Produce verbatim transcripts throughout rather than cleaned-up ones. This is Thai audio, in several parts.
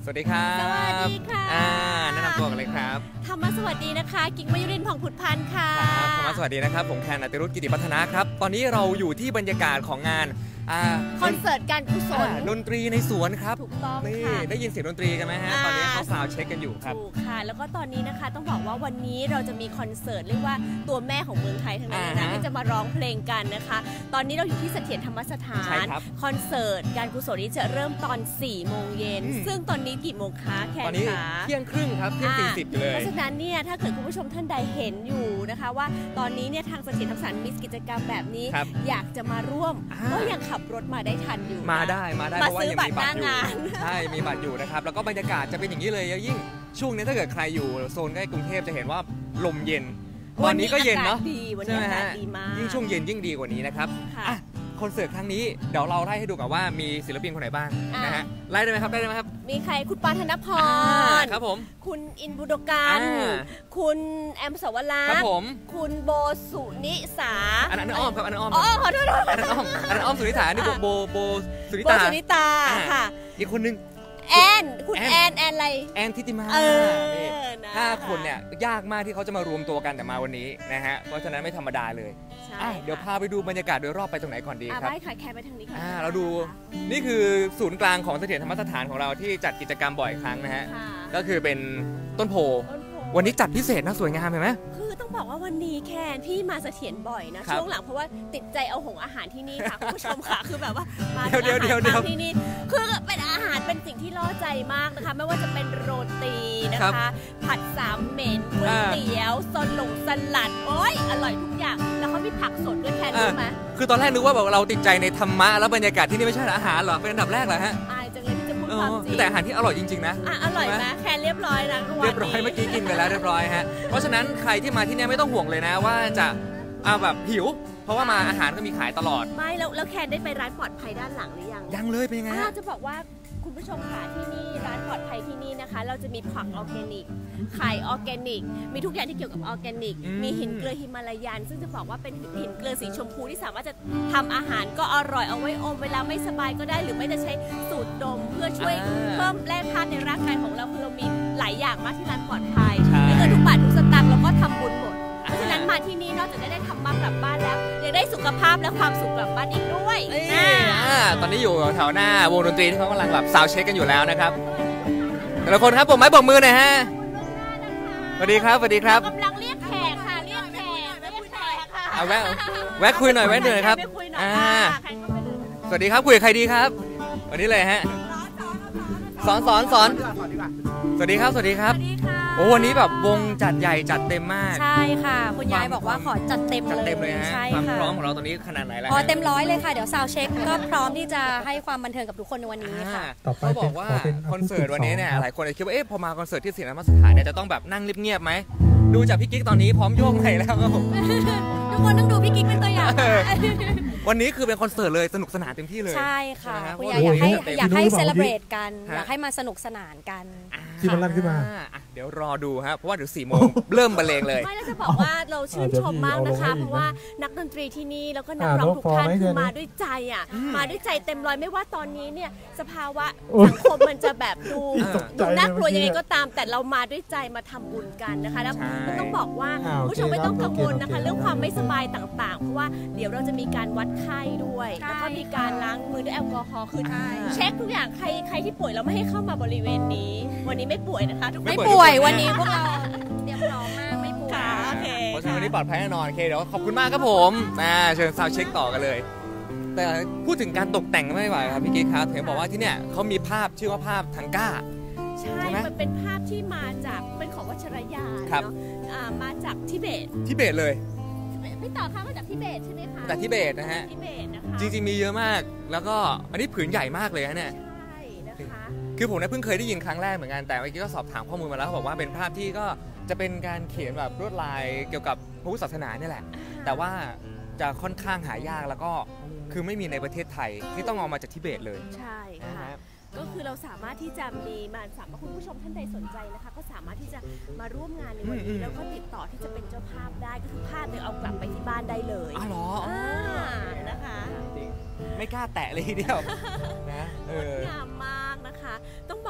สวัสดีครับสวัสดีค่ะอ่าแนะนำตัวกันเลยครับธรรมสวัสดีนะคะกิ๊กมยุรินทร์ผ่องผุดพันธ์ค่ะครับธรรมสวัสดีนะครับผมแคนอติรุตกิติพัฒนาครับตอนนี้เราอยู่ที่บรรยากาศของงานคอนเสิร์ตการกุศลดนตรีในสวนครับถูกต้องค่ะได้ยินเสียงดนตรีกันไหมฮะตอนนี้เขาซาวเช็คกันอยู่ครับถูกค่ะแล้วก็ตอนนี้นะคะต้องบอกว่าวันนี้เราจะมีคอนเสิร์ตเรียกว่าตัวแม่ของเมืองไทยทั้งนั้นนะที่จะมาร้องเพลงกันนะคะตอนนี้เราอยู่ที่เสถียรธรรมสถานคอนเสิร์ตการกุศลนี้จะเริ่มตอนสี่โมงเย็นซึ่งตอนนี้กี่โมงคะแคนคะเที่ยงครึ่งครับเที่ยงสี่สิบเลยเพราะฉะนั้นเนี่ยถ้าเกิดคุณผู้ชมท่านใดเห็นอยู่นะคะว่าตอนนี้เนี่ยทางเสถียรธรรมสถานมีกิจกรรมแบบนี้อยากจะมาร่วมก็ยังขับรถมาได้ทันอยู่มาได้มาได้เพราะว่ายังมีบัตรอยู่ใช่มีบัตรอยู่นะครับแล้วก็บรรยากาศจะเป็นอย่างนี้เลยยิ่งช่วงนี้ถ้าเกิดใครอยู่โซนใกล้กรุงเทพจะเห็นว่าลมเย็นวันนี้ก็เย็นเนาะใช่ไหมฮะยิ่งช่วงเย็นยิ่งดีกว่านี้นะครับคอนเสิร์ตครั้งนี้เดี๋ยวเราไล่ให้ดูกันว่ามีศิลปินคนไหนบ้างนะฮะไล่ได้ไหมครับได้ไหมครับมีใครคุณปานธนพรครับผมคุณอินบุดกันคุณแอมสวรักษ์ครับผมคุณโบสุนิสาอันนั้นอ้อมครับอันนั้นอ้อมอ๋อขอโทษอันนั้นอ้อมอันนั้นอ้อมสุนิสานี่โบโบสุนิตาโบสุนิตาค่ะอีกคนนึงแอนคุณแอนแอนอะไรแอนทิติมาห้าคนเนี่ยยากมากที่เขาจะมารวมตัวกันแต่มาวันนี้นะฮะเพราะฉะนั้นไม่ธรรมดาเลยเดี๋ยวพาไปดูบรรยากาศโดยรอบไปตรงไหนก่อนดีครับไปค่ะแค่ไปทางนี้ค่ะเราดูนี่คือศูนย์กลางของเสถียรธรรมสถานของเราที่จัดกิจกรรมบ่อยครั้งนะฮะก็คือเป็นต้นโพวันนี้จัดพิเศษนะสวยงามเห็นไหมคือต้องบอกว่าวันนี้แคนพี่มาเสถียรบ่อยนะช่วงหลังเพราะว่าติดใจเอาหงอาหารที่นี่ค่ะคุณผู้ชมค่ะคือแบบว่ามาเดี๋ยวเดี๋ยวเดี๋ยวที่นี่คือเป็นอาหารเป็นสิ่งที่ล่อใจมากนะคะไม่ว่าจะเป็นโรตีนะคะผัดสามเหม็นก๋วยเตี๋ยวสลงสลัดโอ้ยอร่อยทุกอย่างแล้วเขามีผักสดด้วยแคนรู้ไหมคือตอนแรกนึกว่าแบบเราติดใจในธรรมะแล้วบรรยากาศที่นี่ไม่ใช่อาหารหรอเป็นอันดับแรกเหรอฮะอายจังเลยที่จะพูดความจริงแต่อาหารที่อร่อยจริงๆนะอร่อยไหมแคนเรียบร้อยนะเรียบร้อยเมื่อกี้กินไปแล้วเรียบร้อยฮะเพราะฉะนั้นใครที่มาที่นี่ไม่ต้องห่วงเลยนะว่าจะเอาแบบหิวเพราะว่ามาอาหารก็มีขายตลอดไม่แล้วแล้วแคนได้ไปร้านปลอดภัยด้านหลังหรือยังยังเลยเป็นไงจะบอกว่าคุณผู้ชมค่ะที่นี่ร้านปลอดภัยที่นี่นะคะเราจะมีผักออร์แกนิกไข่ออร์แกนิกมีทุกอย่างที่เกี่ยวกับออร์แกนิกมีหินเกลือหิมาลายันซึ่งจะบอกว่าเป็นหินเกลือสีชมพูที่สามารถจะทำอาหารก็อร่อยเอาไว้อมเวลาไม่สบายก็ได้หรือไม่จะใช้สูตรดมเพื่อช่วยเพิ่มแร่ธาตุในร่างกายของเราคือเรามีหลายอย่างมากที่ร้านปลอดภัยและเงินทุกบาททุกสตางค์เราก็ทำบุญหมดเพราะฉะนั้นมาที่นี่นอกจากได้ทำบ้านกลับบ้านแล้วยังได้สุขภาพและความสุขกลับบ้านอีกด้วยตอนนี้อยู่แถวหน้าวงดนตรีที่เขากำลังแบบซาวเช็คกันอยู่แล้วนะครับแต่ละคนครับผมไม้บอกมือหน่อยฮะสวัสดีครับสวัสดีครับกำลังเรียกแขกค่ะเรียกแขกเรียกแขกค่ะเอาแวะแวะคุยหน่อยแวะหน่อยครับอ่าสวัสดีครับคุยกับใครดีครับวันนี้เลยฮะสอนสอนสอนสวัสดีครับสวัสดีครับโอ้วันนี้แบบวงจัดใหญ่จัดเต็มมากใช่ค่ะคุณยายบอกว่าขอจัดเต็มเลยจัดเต็มเลยฮะความพร้อมของเราตอนนี้ขนาดไหนแล้วพอเต็มร้อยเลยค่ะเดี๋ยวซาวเช็คก็พร้อมที่จะให้ความบันเทิงกับทุกคนในวันนี้ค่ะเขาบอกว่าคอนเสิร์ตวันนี้เนี่ยหลายคนจะคิดว่าเอ๊ะพอมาคอนเสิร์ตที่เสถียรธรรมสถานเนี่ยจะต้องแบบนั่งเงียบๆไหมดูจากพี่กิ๊กตอนนี้พร้อมโยกใหม่แล้วครับผมทุกคนต้องดูพี่กิ๊กเป็นตัวอย่างวันนี้คือเป็นคอนเสิร์ตเลยสนุกสนานเต็มที่เลยใช่ค่ะคุณยายอยากให้อยากให้เซเลบรตกันอยากให้มาสนุกสนานกันที่มันลั่นขึ้นมาเดี๋ยวรอดูครับเพราะว่าเดี๋ยวสี่โมงเริ่มบรรเลงเลยไม่แล้วจะบอกว่าเราชื่นชมมากนะคะเพราะว่านักดนตรีที่นี่แล้วก็นักร้องทุกท่านคือมาด้วยใจอ่ะมาด้วยใจเต็มร้อยไม่ว่าตอนนี้เนี่ยสภาวะสังคมมันจะแบบดูดูน่ากลัวยังไงก็ตามแต่เรามาด้วยใจมาทำบุญกันนะคะแล้วต้องบอกว่าผู้ชมไม่ต้องกังวลนะคะเรื่องความไม่สบายต่างๆเพราะว่าเดี๋ยวเราจะมีการวัดไข้ด้วยแล้วก็มีการล้างมือด้วยแอลกอฮอล์คือเช็คทุกอย่างใครใครที่ป่วยเราไม่ให้เข้ามาบริเวณนี้วันนี้ไม่ป่วยนะคะทุกคนไม่ป่วยวันนี้พวกเราเตรียมพร้อมมากไม่ป่วยโอเคเพราะฉะนั้นวันนี้ปลอดภัยแน่นอนโอเคเดี๋ยวขอบคุณมากครับผมอ่าเชิญซาวเช็คต่อกันเลยแต่พูดถึงการตกแต่งไม่ไหวครับพี่กิ๊กครับเห็นบอกว่าที่เนี่ยเขามีภาพชื่อว่าภาพทังก้าใช่มันเป็นภาพที่มาจากเป็นของวัชรยาเนาะมาจากทิเบตทิเบตเลยพี่ต่อคะมาจากทิเบตใช่ไหมคะจากทิเบตนะฮะทิเบตนะคะจริงๆมีเยอะมากแล้วก็อันนี้ผืนใหญ่มากเลยฮะเนี่ยใช่นะคะคือผมเนี่ยเพิ่งเคยได้ยินครั้งแรกเหมือนกันแต่เมื่อกี้ก็สอบถามข้อมูลมาแล้วเขาบอกว่าเป็นภาพที่ก็จะเป็นการเขียนแบบลวดลายเกี่ยวกับพระพุทธศาสนาเนี่ยแหละแต่ว่าจะค่อนข้างหายากแล้วก็คือไม่มีในประเทศไทยที่ต้องเอามาจากทิเบตเลยใช่ค่ะก็คือเราสามารถที่จะมีมาสามารถคุณผู้ชมท่านใดสนใจนะคะก็สามารถที่จะมาร่วมงานในวันนี้แล้วก็ติดต่อที่จะเป็นเจ้าภาพได้ก็คือภาพเนี่ยเอากลับไปที่บ้านได้เลยอ๋อเหรอนะคะไม่กล้าแตะเลยทีเดียวนะงดงามมากนะคะต้องบอก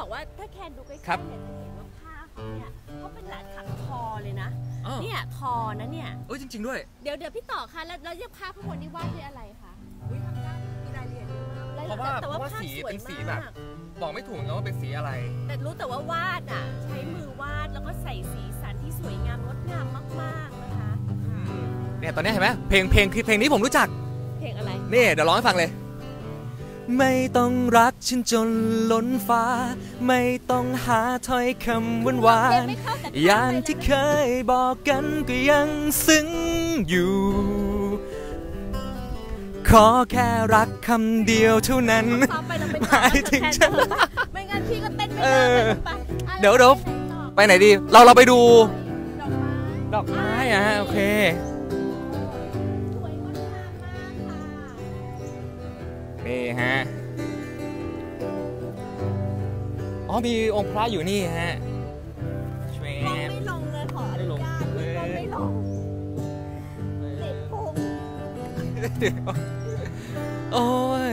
บอกว่าถ้าแคนดูใกล้ๆครับเนี่ยจะเห็นว่าผ้าเขาเนี่ยเขาเป็นหลานถักทอเลยนะอ๋อเนี่ยทอนะเนี่ยเอ้ยจริง ๆ ด้วยเดี๋ยวเดี๋ยวพี่ต่อคะแล้วแล้วยังผ้าข้างบนนี่วาดด้วยอะไรคะอุ้ยทางด้านมีรายละเอียดเยอะมากเพราะว่าแต่เพว่าราะว่าภาพสีสวยเป็นสีมากแบบ บอกไม่ถูกนะว่าเป็นสีอะไรแต่รู้แต่ว่าวาดอ่ะใช้มือวาดแล้วก็ใส่สีสันที่สวยงามงดงามมากๆนะคะเนี่ยตอนนี้เห็นไหมเพลงเพลงคือเพลงนี้ผมรู้จักเพลงอะไรนี่เดี๋ยวร้องให้ฟังเลย ไม่ต้องรักฉันจนล้นฟ้า ไม่ต้องหาถ้อยคำหวานหวานๆอย่างที่เคยบอกกันก็ยังซึ้งอยู่ ขอแค่รักคำเดียวเท่านั้นซ้อมไปเราไปหมายถึงฉันไม่งั้นพี่ก็เต้นไม่เอได้อไปไปเดี๋ยวเดี๋ยว ไปไหนดี เราเราไปดูดอกไม้ดอกไม้อะฮะโอเคสวยงดงามมากค่ะนี่ฮะ อ๋อมีองค์พระอยู่นี่ฮะช่วยลงไม่ลงเลยขออนุญาตลงไม่ลงติดพุงโอ้ย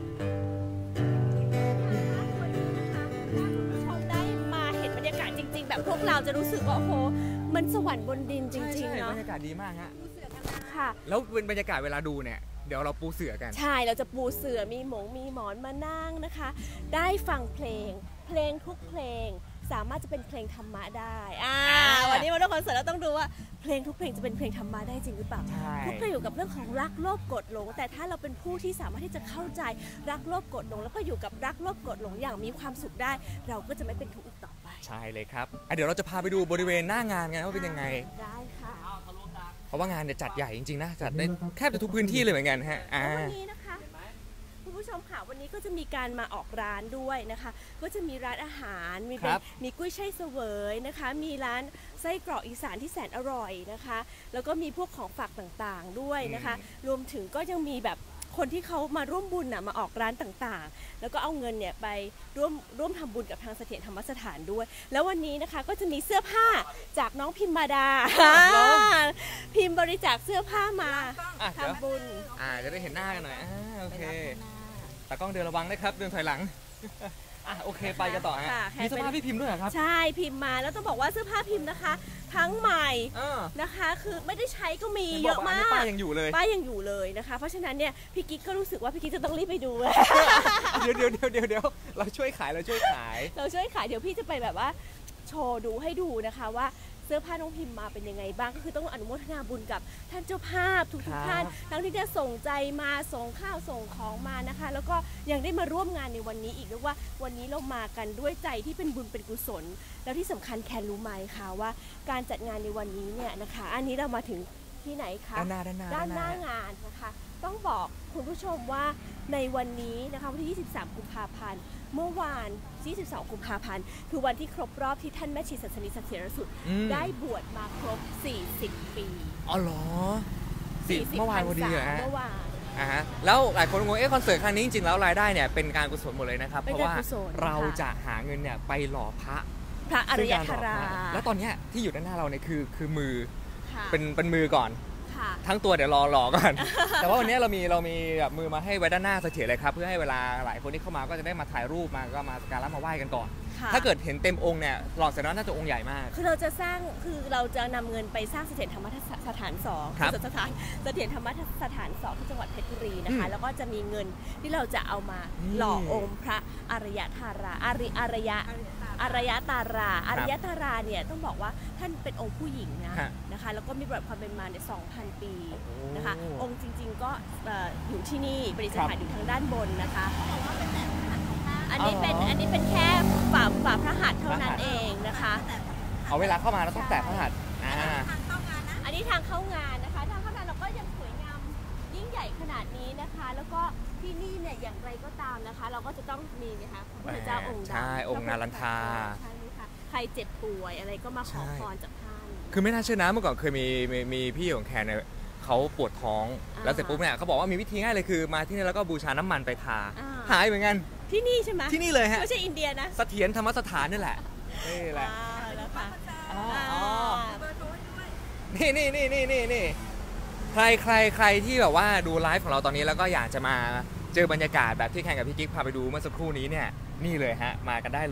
ชมได้มาเห็นบรรยากาศจริง ๆ แบบพวกเราจะรู้สึกว่าโอ้โหมันสวรรค์บนดินจริงใช่ๆใช่เนาะบรรยากาศดีมากฮะค่ะแล้วเป็นบรรยากาศเวลาดูเนี่ย เดี๋ยวเราปูเสือกันใช่เราจะปูเสื่อมีหมงมีหมอนมานั่งนะคะ ได้ฟังเพลง เพลงทุกเพลงสามารถจะเป็นเพลงธรรมะได้อ่าอ่าวันนี้มาดูคอนเสิร์ตเราต้องดูว่าเพลงทุกเพลงจะเป็นเพลงธรรมะได้จริงหรือเปล่าใช่ทุกเพลงอยู่กับเรื่องของรักโลภโกรธหลง แต่ถ้าเราเป็นผู้ที่สามารถที่จะเข้าใจรักโลภโกรธหลง แล้วก็อยู่กับรักโลภโกรธหลงอย่างมีความสุขได้ เราก็จะไม่เป็นทุกข์อีกต่อไปใช่เลยครับอ่ะเดี๋ยวเราจะพาไปดูบริเวณหน้างานกันว่าเป็นยังไงได้ค่ะเพราะว่างานเนี่ยจัดใหญ่จริงๆนะ จัดได้แทบจะทุกพื้นที่เลยเหมือนกันฮะ อ่าแล้ววันนี้นะคะคุณผู้ชมค่ะวันนี้ก็จะมีการมาออกร้านด้วยนะคะ ก็จะมีร้านอาหารมีเป็นครับมีกุ้ยช่ายเสวยนะคะ มีร้านไส้กรอกอีสานที่แสนอร่อยนะคะ แล้วก็มีพวกของฝากต่างๆด้วยนะคะ รวมถึงก็ยังมีแบบคนที่เขามาร่วมบุญน่ะมาออกร้านต่างๆ แล้วก็เอาเงินเนี่ยไปร่วมร่วมทำบุญกับทางเสถียรธรรมสถานด้วย แล้ววันนี้นะคะก็จะมีเสื้อผ้าจากน้องพิมมาดา พิมพ์บริจาคเสื้อผ้ามาอ่ะเดี๋ยวทำบุญอ่าจะได้เห็นหน้ากันหน่อย อ่า โอเคตากล้องเดินระวังนะครับ เดินถอยหลัง อ่ะ โอเค ไปกันต่อฮะค่ะมีเสื้อผ้าพี่พิมพ์ด้วยเหรอครับใช่พิมพ์มาแล้วต้องบอกว่าเสื้อผ้าพิมพ์นะคะ ทั้งใหม่เออนะคะ คือไม่ได้ใช้ก็มีเห็นเยบอกอะว่าอันมานี้กป้ายยังอยู่เลยป้ายยังอยู่เลยนะคะ เพราะฉะนั้นเนี่ยพี่กิ๊กก็รู้สึกว่าพี่กิ๊กจะต้องรีบไปดูเดี๋ยวเดี๋ยวเดี๋ยวเดี๋ยวเดี๋ยวเราช่วยขายเราช่วยขายเราช่วยขายเดี๋ยวพี่จะไปแบบว่าโชว์ดูให้ดูนะคะว่าเสื้อผ้าน้องพิมพ์มาเป็นยังไงบ้างก็คือต้องอนุโมทนาบุญกับท่านเจ้าภาพทุกครัทุกบท่านทั้งที่จะส่งใจมาส่งข้าวส่งของมานะคะ แล้วก็ยังได้มาร่วมงานในวันนี้อีกด้วยว่าวันนี้เรามากันด้วยใจที่เป็นบุญเป็นกุศล แล้วที่สำคัญแคนรู้ไหมคะว่าการจัดงานในวันนี้เนี่ยนะคะ อันนี้เรามาถึงที่ไหนคะด้านหน้าด้านหน้าด้านหน้าด้านหน้างานนะคะ ต้องบอกคุณผู้ชมว่าในวันนี้นะคะวันที่ ยี่สิบสาม กุมภาพันธ์ เมื่อวาน ยี่สิบสอง กุมภาพันธ์ คือวันที่ครบรอบที่ท่านแม่ชีสัสนิเสถียรสุดอืมได้บวชมาครบ สี่สิบ ปีอ๋อเหรอสิเมื่อวานพอดีเหรอฮะเมื่อวานอ่าฮะแล้วหลายคนงงเอ๊ะคอนเสิร์ตครั้งนี้จริงๆแล้วรายได้เนี่ยเป็นการกุศลหมดเลยนะครับเป็เพนราะการว่ากุศลเราค่ะจะหาเงินเนี่ยไปหล่อพระพระอริยธาราซึ่งกหล่อพะแล้วตอนเนี้ยที่อยู่ด้านหน้าเราเนี่ยคือคือมือค่ะเป็นเป็นมือก่อนค่ะทั้งตัวเดี๋ยวรอหล่อก่อน แต่ว่าวันนี้เรามีเรามีแบบมือมาให้ไว้ด้านหน้าเสถียรเลยครับเพื่อให้เวลาหลายคนที่เข้ามาก็จะได้มาถ่ายรูปมาก็มาสักการะมาไหว้กันก่อนค่ะถ้าเกิดเห็นเต็มองค์เนี่ยหล่อเสร็จแล้วน่าจะองค์ใหญ่มากคือเราจะสร้างคือเราจะนำเงินไปสร้างเสถียรธรรมสถานสองครับสถานเสถียรธรรมสถานสองที่จังหวัดเพชรบุรีนะคะอืมแล้วก็จะมีเงินที่เราจะเอามาอืมหล่อองค์พระอริยธาราอาริอารยะอารยตาราอารยตาราเนี่ยต้องบอกว่าท่านเป็นองค์ผู้หญิงนะฮะนะคะ แล้วก็มีประวัติความเป็นมาใน สองพัน ปีโอ้นะคะ องค์จริง ๆ ก็เอ่ออยู่ที่นี่ประดิษฐานอยู่ทางด้านบนนะคะอันนี้เป็นอ๋ออัอันนี้เป็นแค่ฝาฝาพระหัตถ์เท่านั้นเองนะคะเอาเวลาเข้ามาเราต้องแตะพระหัตถ์อ่าอันนี้ทางเข้างานนะคะ ทางเข้างานเราก็ยังสวยงามยิ่งใหญ่ขนาดนี้นะคะ แล้วก็ที่นี่เนี่ยอย่างไรก็ตามนะคะ เราก็จะต้องมีนะคะพระพุทธเจ้าองค์ดำใช่องค์นารันทาใช่ไหมคะใครเจ็บป่วยอะไรก็มาขอใช่พรจากท่านคือไม่น่าเชื่อนะเมื่อก่อนเคยมีมีมีพี่ของแคนเนี่ยเขาปวดท้องอ่าแล้วเสร็จปุ๊บเนี่ยเขาบอกว่ามีวิธีง่ายเลยคือมาที่นี่แล้วก็บูชาน้ำมันไปทาอ่าหายเหมือนกันที่นี่ใช่ไหมที่นี่เลยฮะไม่ใช่อินเดียนะเสถียรธรรมสถานนี่แหละนี่แหละอ่าแล้วค่ะอ๋ออ่าอ๋อนี่นี่นี่นี่นี่นี่ใครใครใครที่แบบว่าดูไลฟ์ของเราตอนนี้แล้วก็อยากจะมาเจอบรรยากาศแบบที่แข่งกับพี่กิ๊กพาไปดูเมื่อสักครู่นี้เนี่ยนี่เลยฮะมากันได้เลย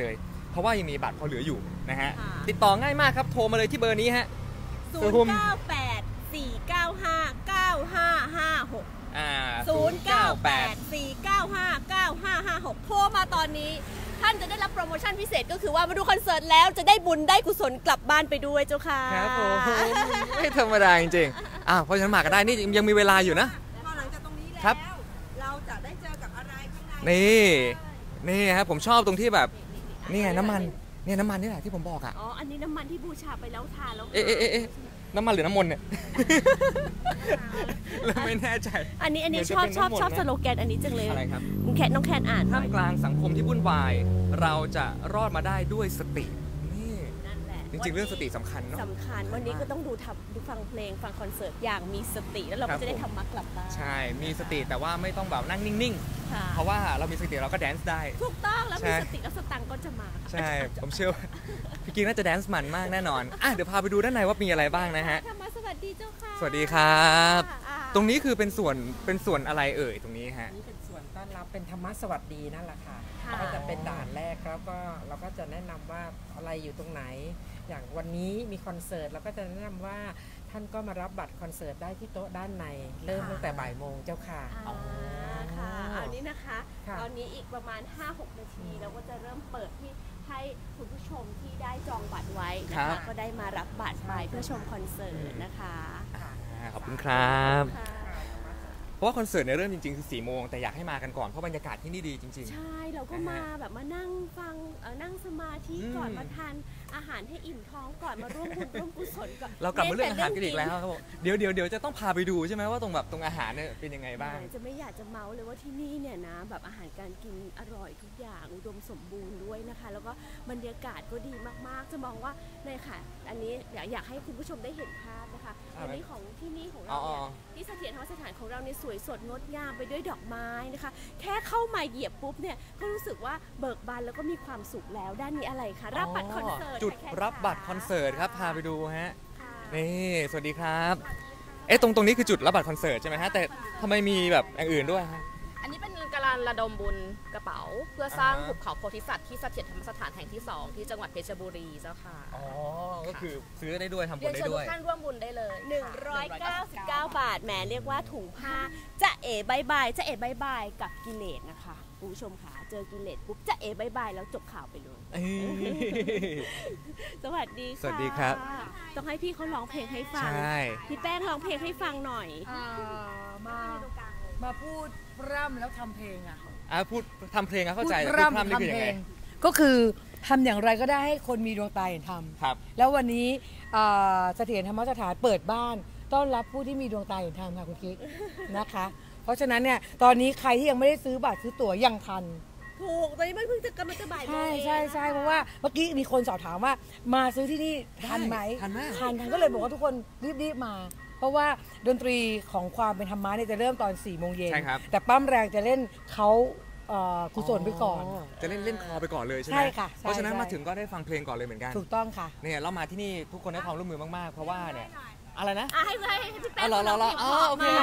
เพราะว่ายังมีบัตรพอเหลืออยู่นะฮะติดต่อง่ายมากครับโทรมาเลยที่เบอร์นี้ฮะศูนย์เก้าแปด สี่เก้าห้า เก้าห้าห้าหกอ่าศูนย์เก้าแปด สี่เก้าห้า เก้าห้าห้าหกโทรมาตอนนี้ท่านจะได้รับโปรโมชั่นพิเศษก็คือว่ามาดูคอนเสิร์ตแล้วจะได้บุญได้กุศลกลับบ้านไปด้วยเจ้าค่ะครับผมไม่ธรรมดาจริงๆอ่าเพราะฉะนั้นมากันได้นี่ยังมีเวลาอยู่นะพอหลังจากตรงนี้แล้วเราจะได้เจอกับอะไรข้างในนี่นี่ครับผมชอบตรงที่แบบนี่ไงน้ำมันเนี่ยน้ำมันนี่แหละที่ผมบอกอ่ะอ๋ออันนี้น้ำมันที่บูชาไปแล้วทานแล้วเอ๊ะเอ๊ะเอ๊ะน้ำมันหรือน้ำมนต์เนี่ยเราไม่แน่ใจอันนี้อันนี้ชอบชอบชอบสโลแกนอันนี้จังเลยอะไรครับแคนน้องแคนอ่านท่ามกลางสังคมที่วุ่นวายเราจะรอดมาได้ด้วยสตินี่นั่นแหละจริงๆเรื่องสติสำคัญเนาะสำคัญวันนี้ก็ต้องดูทำดูฟังเพลงฟังคอนเสิร์ตอย่างมีสติแล้วเราก็จะได้ทำมากลับบ้านใช่มีสติแต่ว่าไม่ต้องแบบนั่งนิ่งๆเพราะว่าเรามีสติเราก็แดนซ์ได้ถูกต้องแล้วมีสติแล้วสตังก็จะมาใช่ผมเชื่อว่าพี่กิ๊กน่าจะแดนซ์มันมากแน่นอนอ่ะเดี๋ยวพาไปดูด้านในว่ามีอะไรบ้างนะฮะสวัสดีเจ้าค่ะสวัสดีครับตรงนี้คือเป็นส่วนเป็นส่วนอะไรเอ่ยตรงนี้ฮะนี่เป็นส่วนต้อนรับเป็นธรรมะสวัสดีนั่นแหละค่ะก็จะเป็นด่านแรกแล้วก็เราก็จะแนะนำว่าอะไรอยู่ตรงไหนอย่างวันนี้มีคอนเสิร์ตเราก็จะแนะนำว่าท่านก็มารับบัตรคอนเสิร์ตได้ที่โต๊ะด้านในเริ่มตั้งแต่บ่ายโมงเจ้าค่ะอ๋อค่ะอันนี้นะคะตอนนี้อีกประมาณ ห้าหก นาทีเราก็จะเริ่มเปิดที่ให้คุณผู้ชมที่ได้จองบัตรไว้นะคะก็ได้มารับบัตรไปเพื่อชมคอนเสิร์ตนะคะขอบคุณครับเพราะว่าคอนเสิร์ตเนี่ยเริ่มจริงๆคือสี่โมงแต่อยากให้มากันก่อนเพราะบรรยากาศที่นี่ดีจริงๆใช่เราก็มาแบบมานั่งฟังนั่งสมาธิก่อนมาทานอาหารให้อิ่มท้องก่อนมาร่วมบุญร่วมกุศลก่อนเรากลับมาเรื่องอาหารกันอีกแล้วครับผมเดี๋ยวเดี๋ยวเดี๋ยวจะต้องพาไปดูใช่ไหมว่าตรงแบบตรงอาหารเนี่ยเป็นยังไงบ้างจะไม่อยากจะเมาเลยว่าที่นี่เนี่ยนะแบบอาหารการกินอร่อยทุกอย่างอุดมสมบูรณ์ด้วยนะคะแล้วก็บรรยากาศก็ดีมากๆจะมองว่าเนี่ยค่ะอันนี้อยากอยากให้คุณผู้ชมได้เห็นภาพนะคะอันนี้ของที่นี่ของเราเนี่ยที่เสถียรธรรมสถานของเราเนี่ยสวยสดงดงามไปด้วยดอกไม้นะคะแค่เข้ามาเหยียบปุ๊บเนี่ยก็รู้สึกว่าเบิกบานแล้วก็มีความสุขแล้วด้านนี้อะไรคะรับบัตรคอนเสิร์ตจุดรับบัตรคอนเสิร์ตครับพาไปดูฮะนี่สวัสดีครับเอ๊ะตรงตรงนี้คือจุดรับบัตรคอนเสิร์ตใช่ไหมฮะแต่ทำไมมีแบบอย่างอื่นด้วยฮะอันนี้เป็นการระดมบุญกระเป๋าเพื่อสร้างหุบเขาโพธิสัตว์ที่เสถียรธรรมสถานแห่งที่สองที่จังหวัดเพชรบุรีเจ้าค่ะอ๋อก็คือซื้อได้ด้วยทำบุญได้ด้วยเรียนเชิญทุกท่านร่วมบุญได้เลยหนึ่งร้อยเก้าสิบเก้าบาทแหมเรียกว่าถุงผ้าจะเอ๋บายบายจะเอ๋บายบายกับกิเลสนะคะคุณผู้ชมค่ะเจอกิเลสปุ๊บจะเอ๋บายบายแล้วจบข่าวไปเลยสวัสดีค่ะสวัสดีครับต้องให้พี่เขาร้องเพลงให้ฟังพี่แป้งร้องเพลงให้ฟังหน่อยมามาพูดพร่ำแล้วทำเพลงอ่ะอ่ะพูดทำเพลงอ่ะเข้าใจพูดพร่ำทำเพลงก็คือทำอย่างไรก็ได้ให้คนมีดวงตาเห็นธรรมแล้ววันนี้เสถียรธรรมสถานเปิดบ้านต้อนรับผู้ที่มีดวงตาเห็นธรรมค่ะคุณกิ๊กนะคะเพราะฉะนั้นเนี่ยตอนนี้ใครที่ยังไม่ได้ซื้อบัตรซื้อตั๋วยังทันถูกตอนนี้มันเพิ่งจะกำลังจะบ่ายโมงใช่ใช่ใช่เพราะว่าเมื่อกี้มีคนสอบถามว่ามาซื้อที่นี่ทันไหมทันไหมทันทันก็เลยบอกว่าทุกคนรีบๆมาเพราะว่าดนตรีของความเป็นธรรมะเนี่ยจะเริ่มตอนสี่โมงเย็นแต่ปั้มแรงจะเล่นเขากุศลไปก่อนจะเล่นเล่นคอไปก่อนเลยใช่ไหมใช่ค่ะเพราะฉะนั้นมาถึงก็ได้ฟังเพลงก่อนเลยเหมือนกันถูกต้องค่ะเนี่ยเรามาที่นี่ทุกคนให้ความร่วมมือมากๆเพราะว่าเนี่ยอะไรนะให้ให้พี่แป้งรอรอรออ๋อโอเค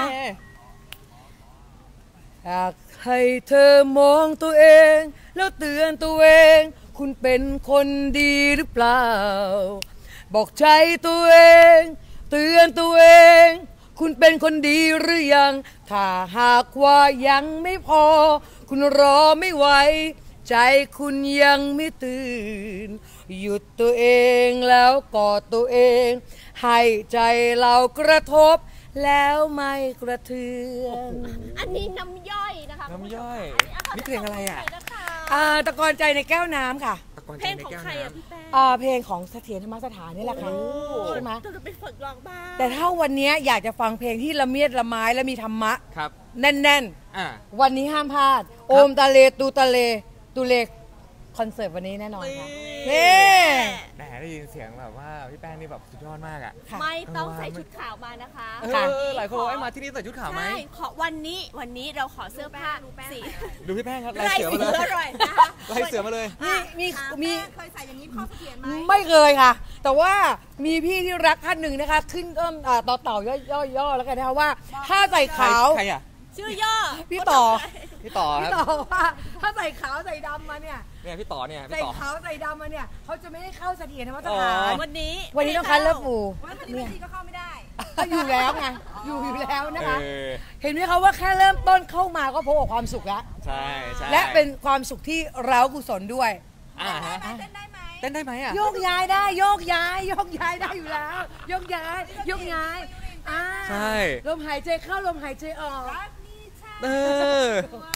อยากให้เธอมองตัวเองแล้วเตือนตัวเองคุณเป็นคนดีหรือเปล่าบอกใจตัวเองเตือนตัวเองคุณเป็นคนดีหรือยังถ้าหากว่ายังไม่พอคุณรอไม่ไหวใจคุณยังไม่ตื่นหยุดตัวเองแล้วกอดตัวเองให้ใจเรากระทบแล้วไม่กระเทือนอันนี้น้ำย่อยนะคะน้ำย่อยนี่เพลงอะไรอ่ะตะกอนใจในแก้วน้ำค่ะเพลงของใครอ่ะพี่แป้งเพลงของเสถียรธรรมสถานนี่แหละค่ะใช่ไหมจะไปฝึกร้องบ้างแต่ถ้าวันนี้อยากจะฟังเพลงที่ละเมียดละไม้และมีธรรมะแน่นๆวันนี้ห้ามพลาดโอมตะเลตูตะเลตูเลคอนเสิร์ตวันนี้แน่นอนค่ะนี่แหมได้ยินเสียงแบบว่าพี่แป้งนี่แบบสุดยอดมากอ่ะไม่ต้องใส่ชุดขาวมานะคะหลายคนบอกให้มาที่นี่ใส่ชุดขาวไหมใช่ขอวันนี้วันนี้เราขอเสื้อผ้าสีดูพี่แป้งครับลายเสือมาเลยลายเสือมาเลยมีมีเคยใส่อย่างนี้พ่อเขียนไหมไม่เคยค่ะแต่ว่ามีพี่ที่รักท่านหนึ่งนะคะขึ้นก็ต่อเต่าย่อๆแล้วกันนะคะว่าถ้าใส่ขาวชื่อย่อพี่ต่อพี่ต่อคพี่รับต่อว่าถ้าใส่ขาวใส่ดำมาเนี่ยเนี่ยพี่ต่อเนี่ยใส่พี่ต่อขาวใส่ดำมาเนี่ยเขาจะไม่ได้เข้าเสถียรธรรมสอ๋ถานอวันนี้วันนี้ต้องคัดเลือกหมู่วันนี้บางทีก็เข้าไม่ได้ก็อยู่แล้วไงอยู่อยู่แล้วนะคะเออเห็นไหมคะว่าแค่เริ่มต้นเข้ามาก็พบกับความสุขแล้วใช่ใช่และเป็นความสุขที่เร้ากุศลด้วยอ่าฮะเต้นได้ไหมเต้นได้ไหมอ่ะโยกย้ายได้โยกย้ายโยกย้ายได้อยู่แล้วโยกย้ายโยกย้ายอ่าใช่ลมหายใจเข้าลมหายใจออกเออ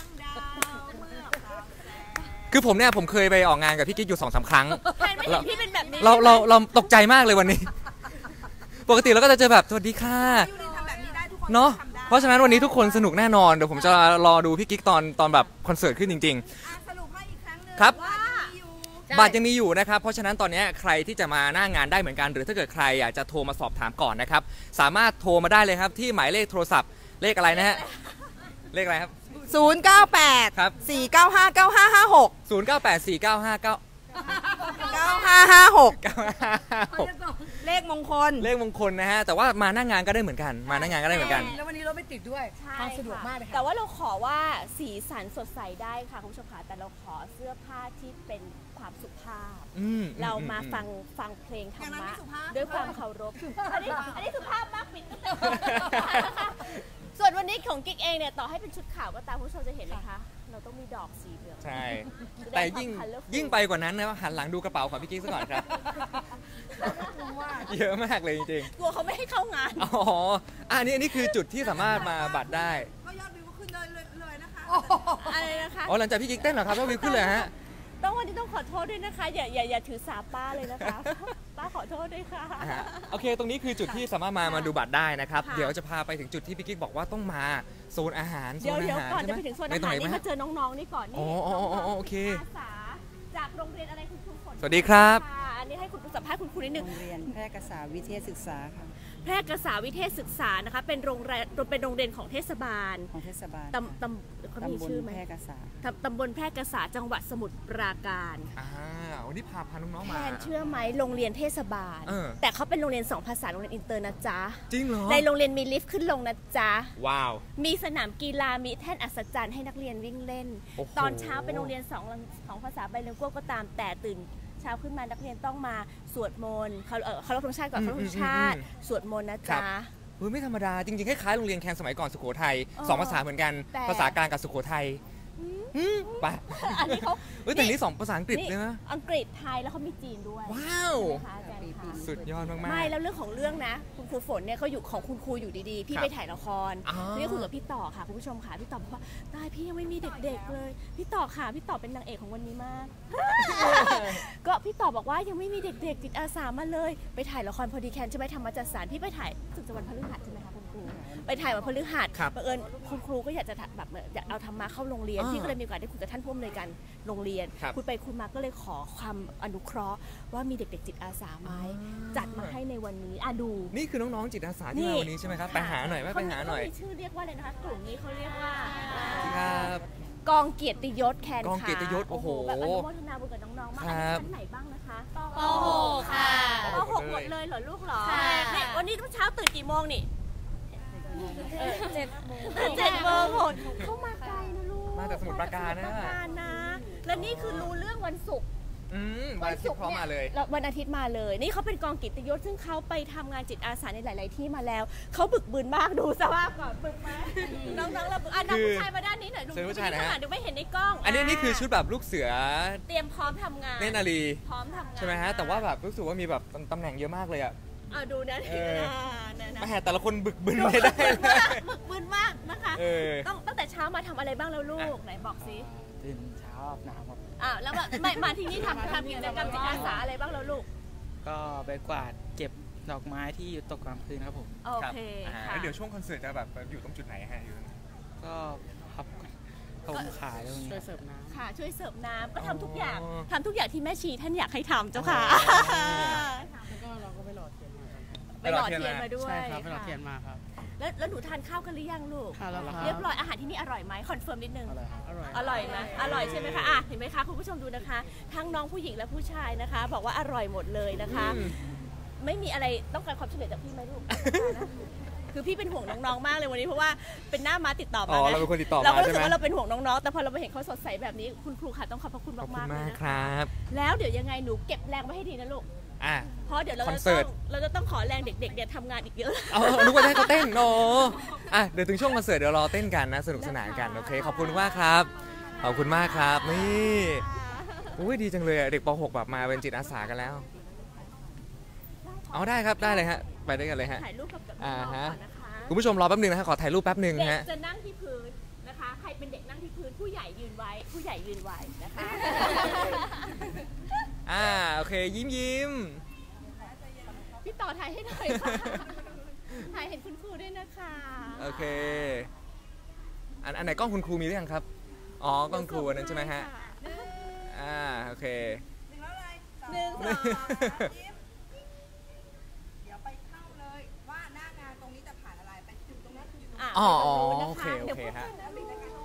คือผมเนี่ยผมเคยไปออกงานกับพี่กิ๊กอยู่สองสามครั้งแทนไม่เห็นพี่เป็นแบบนี้เราเราเราตกใจมากเลยวันนี้ ปกติเราก็จะเจอแบบสวัสดีค่ะยูรินทำแบบนี้ได้ทุกคนเนาะทำได้เพราะฉะนั้นวันนี้ทุกคนสนุกแน่นอนเดี๋ยวผมจะรอดูพี่กิ๊กตอนตอนแบบคอนเสิร์ตขึ้นจริงอ่ะสรุปให้อีกครั้งหนึ่งครับว่ามีอยู่ๆ บัตรยังมีอยู่นะครับเพราะฉะนั้นตอนนี้ใครที่จะมาหน้างานได้เหมือนกัน หรือถ้าเกิดใครอยากจะโทรมาสอบถามก่อนนะครับสามารถโทรมาได้เลยครับที่หมายเลขโทรศัพท์เลขอะไรนะฮะเลขอะไรครับศูนย์เก้าแปดครับสี่เก้าห้าเก้าห้าห้าหกศูนย์ เก้า แปด สี่ เก้า ห้า เก้าเก้าห้าห้าหกเก้า ห้า ห้า หกเลขมงคลเลขมงคลนะฮะแต่ว่ามาหน้างานก็ได้เหมือนกันมาหน้างานก็ได้เหมือนกันแล้ววันนี้เราไม่ติดด้วยใช่ทางสะดวกมากเลยแต่ค่ะว่าเราขอว่าสีสันสดใสได้ค่ะคุณผู้ชมค่ะแต่เราขอเสื้อผ้าที่เป็นความสุภาพอืมเรามาอืฟังฟังเพลงธรรอย่างนั้นมะไม่สุภาพด้วยความเคารพอันนี้อันนี้สุภาพมากปิดตั้งแต่ต้นนะคะส่วนวันนี้ของกิ๊กเองเนี่ยต่อให้เป็นชุดขาวก็ตามคุณผู้ชมจะเห็นเลยคะเราต้องมีดอกสีเหลืองใช่จะได้แต่ยิ่งความ colourful ยิ่งไปกว่านั้นนะหันหลังดูกระเป๋าของพี่กิ๊กซะก่อนครับ เยอะมากเลยจริงกลัวเขาไม่ให้เข้างานๆอ๋ออันนี้อันนี้คือจุดที่สามารถมาบัตรได้ก็ยอดวิวก็ขึ้นเลยเลยนะคะอะไรนะคะอ๋อหลังจากพี่กิ๊กเต้นเหรอครับแล้ววิวขึ้นเลยฮะต้องวันนี้ต้องขอโทษด้วยนะคะ อย่าอย่าอย่าถือสาป้าเลยนะคะ ป้าขอโทษด้วยค่ะอ่าฮะโอเค ตรงนี้คือจุดที่สามารถมามาดูบัตรได้นะครับค่ะเดี๋ยวจะพาไปถึงจุดที่พี่กิ๊กบอกว่าต้องมาโซนอาหารโซเดี๋ยวน เดี๋ยวอาหารก่อนใช่จะไหมไปถึงโซนในอาตรงหารไหนไหมนี่ฮะมาเจอน้องๆนี่ก่อนนี่อ๋ออ๋ออ๋ออ๋อโอเคอาสาจากโรงเรียนอะไรคุณครูฝนสวัสดีครับค่ะอันนี้ให้คุณสัมภาษณ์คุณครูนิดนึงโรงเรียนแพร่กษาวิเทศศึกษาค่ะแพร่กษาวิเทศศึกษานะคะ เป็นโรงเรียนเป็นโรงเรียนของเทศบาลของเทศบาลตำตำเขามีตำบลชื่อไหมแพร่กษาตำตำบลแพร่กษาจังหวัดสมุทรปราการอ่าวันนี้พาพาน้องๆแทมานเชื่อไหมโรงเรียนเทศบาลเออแต่เขาเป็นโรงเรียนสองภาษาโรงเรียนอินเตอร์นะจ๊ะจริงเหรอในโรงเรียนมีลิฟต์ขึ้นลงนะจ๊ะว้าวมีสนามกีฬา มีแท่นอัศจรรย์ให้นักเรียนวิ่งเล่นโอ้โหตอนเช้าเป็นโรงเรียนสองสองภาษาไบลิงกัวก็ตาม แต่ตื่นเช้าขึ้นมานักเรียนต้องมาสวดมนต์เขาเออเคารพธงชาติก่อนเคารพธงชาติ สวดมนต์นะจ๊ะเฮ้ยไม่ธรรมดา จริงๆคล้ายๆโรงเรียนแคนสมัยก่อนสุโขทัยเออสองภาษาเหมือนกันแต่ภาษากลางกับสุโขทัยอืมไปอันนี้เขาเฮ้ยแต่นี่สองภาษาอังกฤษนี่เลยนะอังกฤษไทยแล้วเขามีจีนด้วยว้าวนะคะอาจารย์คะสุดยอดมากๆไม่แล้วเรื่องของเรื่องนะ คุณครูฝนเนี่ยเขาอยู่ของคุณครูอยู่ดีๆ พี่ครับไปถ่ายละครอ๋อนี่คุยกับพี่ต่อค่ะคุณผู้ชมค่ะพี่ต่อบอกว่าตายพี่ยังไม่มีเด็กๆเลย พี่ต่อค่ะพี่ต่อเป็นนางเอกของวันนี้มาก ก็พี่ต่อบอกว่ายังไม่มีเด็กๆจิตอาสามาเลย ไปถ่ายละครพอดีแคนใช่ไหมธรรมจักรสารพี่ไปถ่ายสึกจะวันพฤหัสใช่ไหมคะคุณครูไปถ่ายวันพฤหัสครับบังเอิญคุณครูก็อยากจะแบบเหมือนอยากเอาธรรมะเข้าโรงเรียนอ่าพี่ก็เลยมีโอกาสได้คุยกับท่านผู้อำนวยการโรงเรียนครับคุยไปคุยมาก็เลยขอความอนุเคราะห์ว่ามีเด็กๆจิตอาสาไหมอ่าจัดมาให้ในวันนี้อ่ะดูนี่คือน้องๆจิตอาสาที่มาวันนี้ใช่ไหมครับ ไปหาหน่อยไหมไปหาหน่อยเขมีชื่อเรียกว่าอะไรนะคะกลุ่มนี้เขาเรียกว่าครับกองเกียรติยศแคนกองเกียรติยศโอ้โหแบบอนุโมทนาบุญกับน้องๆมากคอันรันี้บชั้นไหนบ้างนะคะปหกค่ะปหกหมดเลยเหรอลูกเหรอค่ะนี่วันนี้เช้าตื่นกี่โมงนี่เจ็ดโมงเจ็ดโมงหมดเข้ามาไกลนะลูกมาจากสมุทรปราการนะมจสมุทรปราการนะ และนี่คือรู้เรื่องวันศุกร์อืมวันอาทิตย์พร้อมมาเลยแล้ววันอาทิตย์มาเลย นี่เขาเป็นกองกิตติยศซึ่งเขาไปทำงานจิตอาสาในหลาย ๆ ที่มาแล้ว เขาบึกบึนมากดูสภาพก่อนบึกไหมน้องๆเราบึกอ่ะน้องคือผู้ชายมาด้านนี้หน่อยดูเชิญผู้ชายหน่อยฮะข้งหลังดูไม่เห็นในกล้องอันนี้นี่คือชุดแบบลูกเสือเตรียมพร้อมทำงานเนตรนารีพร้อมทำงานใช่ไหมฮะ แต่ว่าแบบรู้สึกว่ามีแบบตำแหน่งเยอะมากเลยอะอ่ะดูนะเออนะนะแม่แต่ละคนบึกบึนไม่ได้เลยบึกบึนมากนะคะเออต้องตั้งแต่เช้ามาทำอะไรบ้างแล้วลูกไหนบอกสิตื่นเช้าอาบน้ำครับอ่ะแล้วมาไม่มาที่นี่ทำทำกิจกรรมจิตอาสาอะไรบ้างแล้วลูกก็ไปกวาดเก็บดอกไม้ที่อยู่ตกกลางคืนครับผมโอครับเคอ่าค่ะแล้วเดี๋ยวช่วงคอนเสิร์ตจะแบบอยู่ตรงจุดไหนฮะอยู่ตรงไหนก็พับขนมขายแล้วช่วยเสิร์ฟน้ค่ะช่วยเสิร์ฟน้ำก็ทำทุกอย่างอ๋อทำทุกอย่างที่แม่ชีท่านอยากให้ทำเจ้าค่ะำแล้วก็เราก็ไปหล่อเทียนมาครับไปหล่อเทียนมาด้วยใช่ครับไปหล่อเทียนค่ะมาครับแล้วแล้วหนูทานข้าวกันหรือยังลูกทานแล้วครับเรียบร้อยอาหารที่นี่อร่อยไหมคอนเฟิร์มนิดนึงอร่อยครับอร่อยอร่อยไหมอร่อยใช่ไหมคะอ่ะเห็นไหมคะคุณผู้ชมดูนะคะ ทั้งน้องผู้หญิงและผู้ชายนะคะ บอกว่าอร่อยหมดเลยนะคะอืมไม่มีอะไรต้องการความช่วยเหลือจากพี่ไหมลูกคือพี่เป็นห่วงน้องๆมากเลยวันนี้เพราะว่าเป็นหน้าม้าติดต่อมาอ๋อไงเราเป็นคนติดต่อมาเราก็รู้ใช่สึไหมกว่าเราเป็นห่วงน้องๆแต่พอเราไปเห็นเขาสดใสแบบนี้คุณครูค่ะต้องขอบพระคุณขอบคุมากณๆเลยมากนะคคะรับแล้วเดี๋ยวยังไงหนูเก็บแรงไว้ให้ดีนะลูกอ่ะเพราะเดี๋ยวเราคอนจะเสิต้อร์งตเราจะต้องขอแรงเด็กๆเนี่ยทำงานอีกเยอะเอานึกว่าจะให้เขาเต้นโนอ่ะเดี๋ยวถึงช่วงคอนเสิร์ตเดี๋ยวรอเต้นกันนะสนุกสนานกันโอเคขอบคุณมากครับขอบคุณมากครับนี่อุ้ยดีจังเลยอ่ะเด็กป .หก แบบมาเป็นจิตอาสากันแล้วเอาได้ครับได้เลยฮะไปด้วยกันเลยฮะถ่ายรูปกับน้องๆอ่าฮะก่อนนะคะคุณผู้ชมรอแป๊บนึงนะฮะขอถ่ายรูปแป๊บนึงเด็กฮะจะนั่งที่พื้นนะคะใครเป็นเด็กนั่งที่พื้นผู้ใหญ่ยืนไว้ผู้ใหญ่ยืนไว้นะคะอ่าโอเคยิ้มยิ้มพี่ต่อถ่ายให้หน่อยค่ะถ่ายเห็นคุณครูด้วยนะคะโอเคอันอันไหนกล้องคุณครูมีหรือยังครับอ๋อกล้องครูอันนั้นใช่ไหมฮะอ่าโอเคหนึ่งสองเดี๋ยวไปเข้าเลยว่าหน้างานตรงนี้จะผ่านอะไรไปจุดตรงนั้นจุดอ่ะอ๋อไปตรงนู้นนะโอเคคะโอเดี๋ยวเคพวกฮะท่าน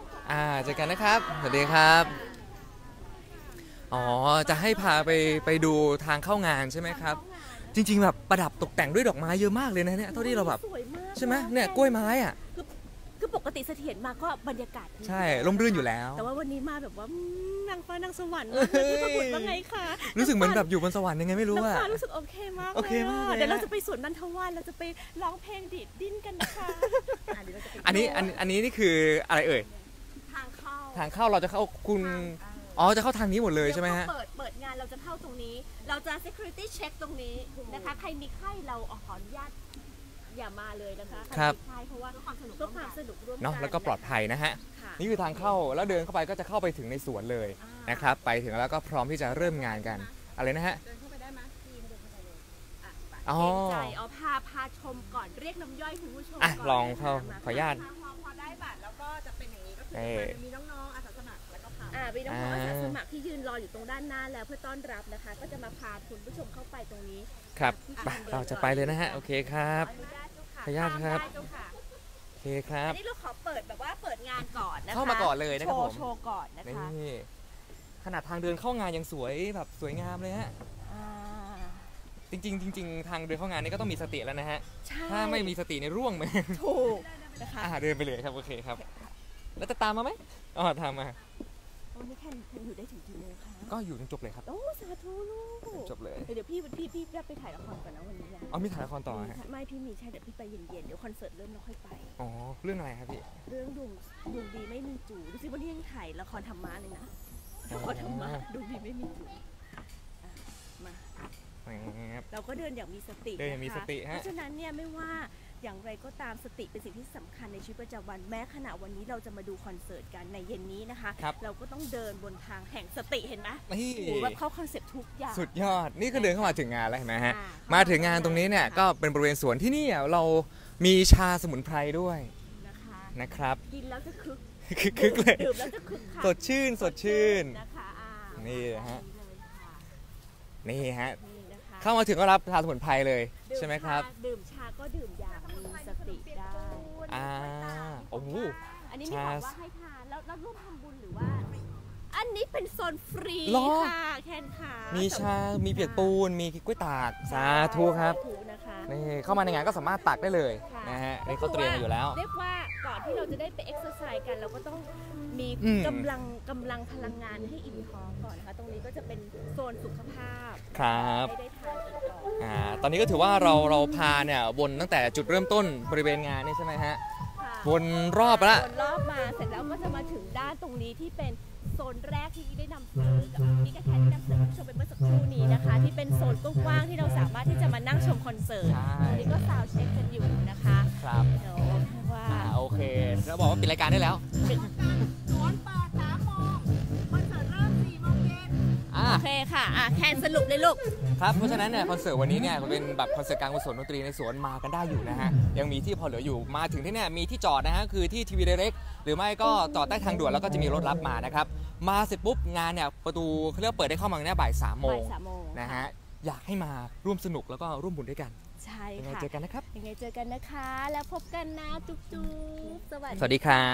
อ่าเจอกันนะครับสวัสดีครับอ๋อจะให้พาไปไปดูทางเข้างานใช่ไหมครับ จริงๆแบบประดับตกแต่งด้วยดอกไม้เยอะมากเลยนะเนี่ยเท่าที่เราแบบสวยมากใช่ไหมเนี่ยกล้วยไม้อ่ะคือคือปกติเสถียรมาก็บรรยากาศดีใช่ร่มรื่นอยู่แล้วแต่ว่าวันนี้มาแบบว่าอืมนางฟ้านางสวรรค์มากเลยพี่ประบุตรว่าไงคะรู้สึกเหมือนแบบอยู่บนสวรรค์ยังไงไม่รู้น้ำอ่ะฟ้ารู้สึกโอเคมากโอเคมากเลยเดี๋ยวเราอะจะไปสวนนันทวานเราจะไปร้องเพลงดีดดิ้นกันนะคะะเดี๋ยวเราจะไปอันนี้อันอันนี้นี่คืออะไรเอ่ยทางเข้าทางเข้าเราจะเข้าคุณอ๋อจะเข้าทางนี้หมดเลยใช่ไหมฮะเดี๋ยวพอเปิดเปิดงานเราจะเข้าตรงนี้ เราจะ security check ตรงนี้นะคะใครมีไข้เราขออนุญาตอย่ามาเลยนะคะใครครับมีไข้เพราะว่าเพื่อความสนุกเพื่อความสนุกร่วมกันเนาะแล้วก็ปลอดภัยนะฮะค่ะนี่คือทางเข้าแล้วเดินเข้าไปก็จะเข้าไปถึงในสวนเลยอ่านนะครับไปถึงแล้วก็พร้อมที่จะเริ่มงานกันอะไรนะฮะเดินเข้าไปได้ไหมพี่เดินเข้าไปเลยอ่ะไปอ๋อเกรงใจเอาพาพาชมก่อนเรียกน้ำย่อยคุณผู้ชมอ่ะก่นลองเข้านะคะขออนุญาตพอพอได้บัตรแล้วก็จะเป็นอย่างนี้ก็คือเอ่อจะมีน้องๆอาสาสมัครแล้วก็พาอ่ามีน้องๆอาอ่าสาสมัครที่ยืนรออยู่ตรงด้านหน้าแล้วเพื่อต้อนรับนะคะ ก็จะมาพาคุณผู้ชมเข้าไปตรงนี้ครับไปเราจะไปเลยนะฮะโอเคครับขออนุญาตเจ้าค่ะขออนุญาตครับตมได้เจ้าค่ะโอเคครับอันนี้เราขอเปิดแบบว่าเปิดงานก่อนนะคะเข้ามาก่อนเลยนะครับโชว์ผมโชว์ก่อนนะคะนี่ขนาดทางเดินเข้างานยังสวยแบบสวยงามเลยฮะอ่าจริงๆจริงๆทางเดินเข้างานนี่ก็ต้องมีสติแล้วนะฮะใช่ถ้าไม่มีสติในยร่วงไปถูกนะคะอ่าเดินไปเลยครับโอเคครับ แล้วจะตามมาไหมอ๋อตามมาวันนี้แคนแคนอยู่ได้ถึงกี่โมงคะก็อยู่จนจบเลยครับโอ้สาธุลูกจบเลยเดี๋ยวพี่พี่พี่พี่ไปถ่ายละครก่อนนะวันนี้นะเอามีถ่ายละครต่อฮะไม่พี่มีใช่เดี๋ยวพี่ไปเย็นๆเดี๋ยวคอนเสิร์ตเริ่มแล้วค่อยไปอ๋อเรื่องอะไรครับพี่เรื่องดวงดวงดีไม่มีจู่ดูสิวันนี้ยังถ่ายละครธรรมะเลยนะละครธรรมะดวงดีไม่มีจู่อ่ะมาครับเราก็เดินอย่างมีสติเดินอย่างมีะคะสติฮะเพราะฉะนั้นเนี่ยไม่ว่าอย่างไรก็ตามสติเป็นสิ่งที่สำคัญในชีวิตประจำวันแม้ขณะวันนี้เราจะมาดูคอนเสิร์ตกันในเย็นนี้นะคะครับเราก็ต้องเดินบนทางแห่งสติเห็นไหมนี่โอ้โหแบบเข้าคอนเซ็ปต์ทุกอย่างสุดยอดนี่คือเดินเข้ามาถึงงานแล้วเห็นไหมฮะอ่ามาถึงงานตรงนี้เนี่ยก็เป็นบริเวณสวนที่นี่อ่ะเรามีชาสมุนไพรด้วยนะคะนะครับกินแล้วจะคึกคึกๆเลยดื่มแล้วจะคึกค่ะสดชื่นสดชื่นนะคะอ่านี่นะฮะนี่เลยค่ะนี่ฮะนี่นะคะเข้ามาถึงก็รับชาสมุนไพรเลยใช่ไหมครับดื่มชาก็ดื่มอย่างมีสติได้อ่าโอ้โหอันนี้ไม่บอกว่าให้ทานแล้วแล้วร่วมทำบุญหรือว่า อันนี้เป็นโซนฟรีหรอค่ะแคนขามีชา มีเปียกปูน มีกล้วยตาก สาธุครับสาธุนะคะนี่เข้ามาในงานก็สามารถตักได้เลยค่ะนะฮะนี่เขาเตรียมมาอยู่แล้วเรียกว่าก่อนที่เราจะได้ไปเอ็กซ์เซอร์ไซส์กัน เราก็ต้องมีอืมกำลังกำลังพลังงานให้อิ่มท้องก่อนนะคะ ตรงนี้ก็จะเป็นโซนสุขภาพครับให้ได้ทานกันก่อนอ่า ตอนนี้ก็ถือว่าเราเราพาเนี่ยวนตั้งแต่จุดเริ่มต้นบริเวณงานนี่ใช่ไหมฮะค่ะวนรอบไปละวนรอบมาเสร็จแล้วก็จะมาถึงด้านตรงนี้ที่เป็นโซนแรกที่ได้นำเสนอกับนี่ก็แค่ที่นำเสนอคุณผู้ชมไปเมื่อสักครู่นี้นะคะ ที่เป็นโซนกว้างๆที่เราสามารถที่จะมานั่งชมคอนเสิร์ตใช่อันนี้ก็ซาวด์เช็คกันอยู่นะคะครับเดี๋ยวว่าอ่า โอเค แล้วบอกว่าปิดรายการได้แล้วสวนเปิดสามโมงคอนเสิร์ตเริ่มสี่โมงเย็นอ่าโอเคค่ะอ่ะแคนสรุปเลยลูกครับ เพราะฉะนั้นเนี่ยคอนเสิร์ตวันนี้เนี่ยเป็นแบบคอนเสิร์ตการกุศลดนตรีในสวนมากันได้อยู่นะฮะ ยังมีที่พอเหลืออยู่ มาถึงที่เนี่ยมีที่จอดนะฮะ คือที่ทีวีไดเรกหรือไม่ก็จอดใต้ทางด่วนแล้วก็จะมีรถรับมานะครับ มาเสร็จปุ๊บงานเนี่ยประตูเขาเรียกว่าเปิดได้เข้ามาเนี่ยบ่ายสามโมบ่าง ยสามโมงนะฮะ อยากให้มาร่วมสนุกแล้วก็ร่วมบุญด้วยกันใช่ยังไงค่ะเจอกันนะครับยังไงเจอกันนะคะ แล้วพบกันนะจุ๊บจุ๊บสวัสดีสวัสดีครับ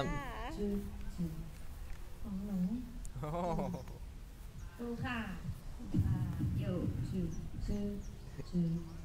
ค่ะโอ้โหดูค่ะอ่าอยู่ชื่อชื่อชื่อ